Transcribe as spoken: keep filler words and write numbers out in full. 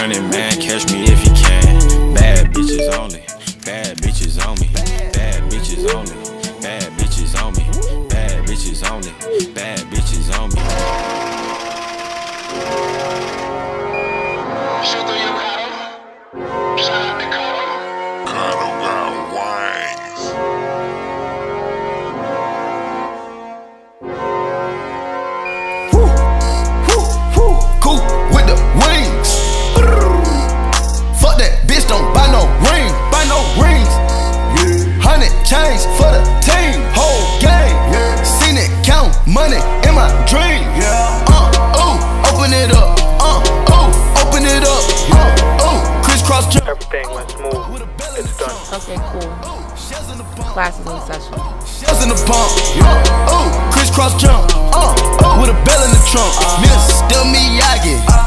running man, catch me if you can. Bad bitches only, bad bitches on me, bad bitches only, bad bitches on me, bad bitches only, bad bitches on me. Shoot through your Cotto. Shout out to Cotto. Cotto got wings. Woo, woo, woo. Cool with the wings. Fuck that bitch, don't buy no ring, buy no rings. Hundred chains for the team, whole game. Seen it count money in my dream. Uh, ooh, open it up. Uh, ooh, open it up. Uh, ooh, crisscross jump. Everything went smooth. It's done. Okay, cool. Class is in session. Shells in the pump. Uh, ooh, crisscross jump. Uh, ooh, with a bell in the trunk. Miss still Miyagi.